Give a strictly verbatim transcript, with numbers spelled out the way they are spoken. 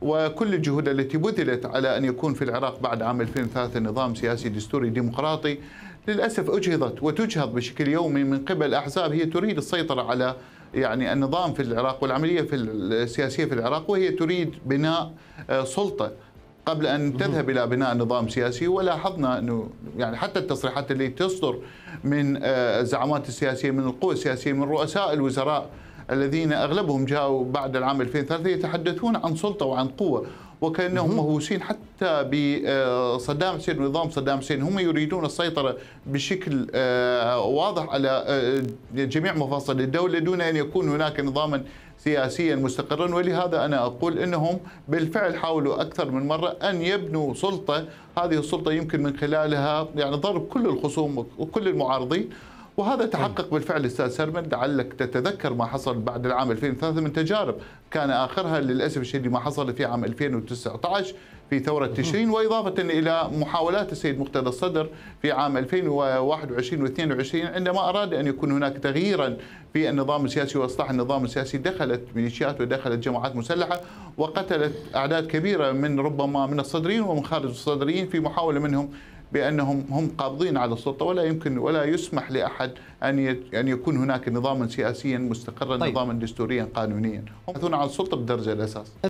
وكل الجهود التي بذلت على أن يكون في العراق بعد عام ألفين وثلاثة نظام سياسي دستوري ديمقراطي للأسف أجهضت وتجهض بشكل يومي من قبل أحزاب هي تريد السيطرة على يعني النظام في العراق والعملية في السياسية في العراق، وهي تريد بناء سلطة قبل أن تذهب إلى بناء نظام سياسي. ولاحظنا أنه يعني حتى التصريحات اللي تصدر من الزعامات السياسية من القوى السياسية من رؤساء الوزراء الذين أغلبهم جاءوا بعد العام ألفين وثلاثة يتحدثون عن سلطة وعن قوة، وكأنهم مهووسين حتى بصدام حسين ونظام صدام حسين. هم يريدون السيطرة بشكل واضح على جميع مفاصل الدولة دون أن يكون هناك نظاما سياسيا مستقرا. ولهذا أنا أقول أنهم بالفعل حاولوا أكثر من مرة أن يبنوا سلطة، هذه السلطة يمكن من خلالها يعني ضرب كل الخصوم وكل المعارضين، وهذا تحقق بالفعل. استاذ سرمد لعلك تتذكر ما حصل بعد العام ألفين وثلاثة من تجارب، كان اخرها للاسف الشديد ما حصل في عام ألفين وتسعة عشر في ثوره تشرين، واضافه الى محاولات السيد مقتدى الصدر في عام ألفين وواحد وعشرين واثنين وعشرين عندما اراد ان يكون هناك تغييرا في النظام السياسي واصلاح النظام السياسي. دخلت ميليشيات ودخلت جماعات مسلحه وقتلت اعداد كبيره من ربما من الصدريين ومن خارج الصدريين في محاوله منهم بأنهم هم قابضين على السلطة، ولا يمكن ولا يسمح لأحد أن أن يكون هناك نظاما سياسيا مستقرا. طيب. نظاما دستوريا قانونيا، هم يحثون على السلطة بالدرجة الأساس.